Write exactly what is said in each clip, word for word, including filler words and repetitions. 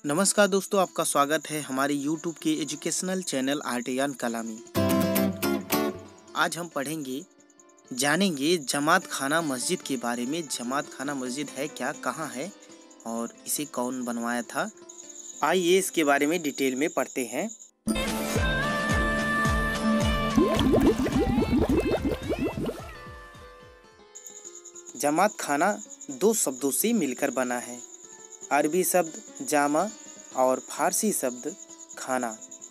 नमस्कार दोस्तों, आपका स्वागत है हमारे यूट्यूब के एजुकेशनल चैनल आर्टियान कला में। आज हम पढ़ेंगे, जानेंगे जमात खाना मस्जिद के बारे में। जमात खाना मस्जिद है क्या, कहाँ है और इसे कौन बनवाया था। आइए इसके बारे में डिटेल में पढ़ते हैं। जमात खाना दो शब्दों से मिलकर बना है। अरबी शब्द जामा और फारसी शब्द खाना,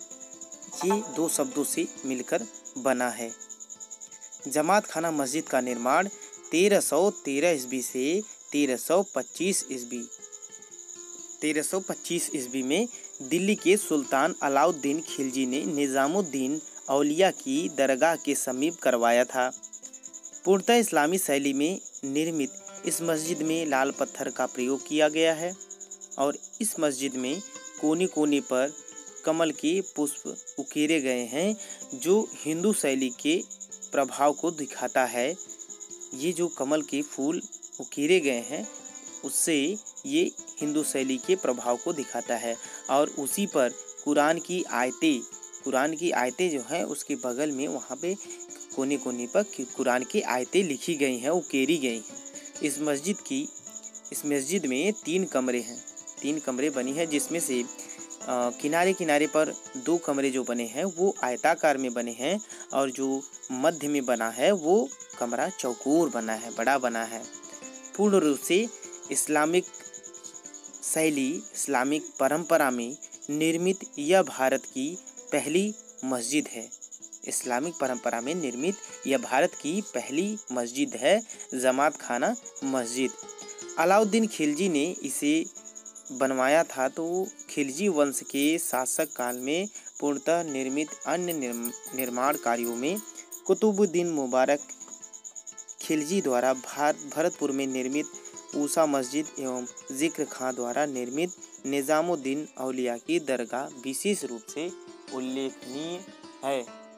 ये दो शब्दों से मिलकर बना है। जमात खाना मस्जिद का निर्माण तेरह सौ तेरह ईस्वी से तेरह सौ पच्चीस ईस्वी तेरह सौ पच्चीस ईस्वी में दिल्ली के सुल्तान अलाउद्दीन खिलजी ने निज़ामुद्दीन औलिया की दरगाह के समीप करवाया था। पूर्णतः इस्लामी शैली में निर्मित इस मस्जिद में लाल पत्थर का प्रयोग किया गया है और इस मस्जिद में कोने कोने पर कमल के पुष्प उकेरे गए हैं, जो हिंदू शैली के प्रभाव को दिखाता है। ये जो कमल के फूल उकेरे गए हैं, उससे ये हिंदू शैली के प्रभाव को दिखाता है। और उसी पर कुरान की आयतें कुरान की आयतें जो हैं, उसके बगल में वहाँ पे कोने कोने पर कुरान की आयतें लिखी गई हैं, उकेरी गई हैं। इस मस्जिद की इस मस्जिद में तीन कमरे हैं तीन कमरे बनी है, जिसमें से आ, किनारे किनारे पर दो कमरे जो बने हैं वो आयताकार में बने हैं और जो मध्य में बना है वो कमरा चौकोर बना है, बड़ा बना है। पूर्ण रूप से इस्लामिक शैली इस्लामिक परंपरा में निर्मित यह भारत की पहली मस्जिद है। इस्लामिक परंपरा में निर्मित यह भारत की पहली मस्जिद है, जमात खाना मस्जिद। अलाउद्दीन खिलजी ने इसे बनवाया था, तो खिलजी वंश के शासक काल में पूर्णतः निर्मित अन्य निर्माण कार्यों में कुतुबुद्दीन मुबारक खिलजी द्वारा भरतपुर में निर्मित ऊषा मस्जिद एवं जिक्र खां द्वारा निर्मित निज़ामुद्दीन औलिया की दरगाह विशेष रूप से उल्लेखनीय है।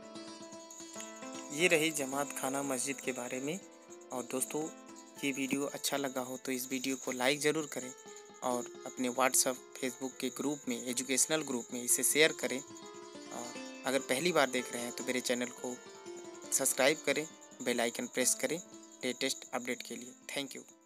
ये रही जमात खाना मस्जिद के बारे में। और दोस्तों, ये वीडियो अच्छा लगा हो तो इस वीडियो को लाइक ज़रूर करें और अपने व्हाट्सएप फेसबुक के ग्रुप में, एजुकेशनल ग्रुप में इसे शेयर करें। और अगर पहली बार देख रहे हैं तो मेरे चैनल को सब्सक्राइब करें, बेल आइकन प्रेस करें लेटेस्ट अपडेट के लिए। Thank you.